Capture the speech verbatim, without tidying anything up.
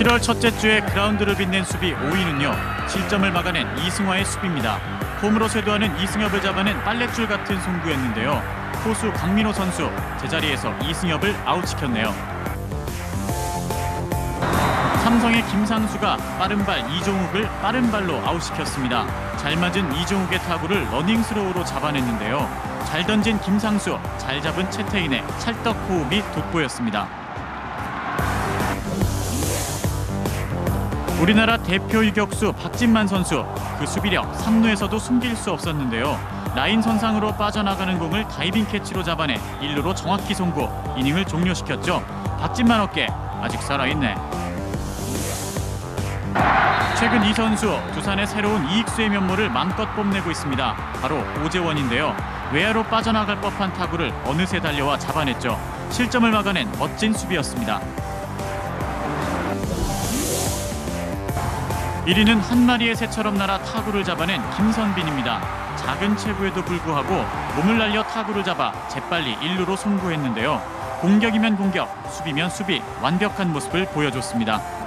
칠월 첫째 주에 그라운드를 빛낸 수비 오 위는요. 실점을 막아낸 이승화의 수비입니다. 홈으로 쇄도하는 이승엽을 잡아낸 빨랫줄 같은 송구였는데요. 포수 강민호 선수 제자리에서 이승엽을 아웃시켰네요. 삼성의 김상수가 빠른 발 이종욱을 빠른 발로 아웃시켰습니다. 잘 맞은 이종욱의 타구를 러닝스로우로 잡아냈는데요. 잘 던진 김상수, 잘 잡은 채태인의 찰떡 호흡이 돋보였습니다. 우리나라 대표 유격수 박진만 선수, 그 수비력 삼 루에서도 숨길 수 없었는데요. 라인 선상으로 빠져나가는 공을 다이빙 캐치로 잡아내 일 루로 정확히 송구, 이닝을 종료시켰죠. 박진만 어깨 아직 살아있네. 최근 이 선수 두산의 새로운 이익수의 면모를 맘껏 뽐내고 있습니다. 바로 오재원인데요. 외야로 빠져나갈 법한 타구를 어느새 달려와 잡아냈죠. 실점을 막아낸 멋진 수비였습니다. 일 위는 한 마리의 새처럼 날아 타구를 잡아낸 김선빈입니다. 작은 체구에도 불구하고 몸을 날려 타구를 잡아 재빨리 일 루로 송구했는데요. 공격이면 공격, 수비면 수비, 완벽한 모습을 보여줬습니다.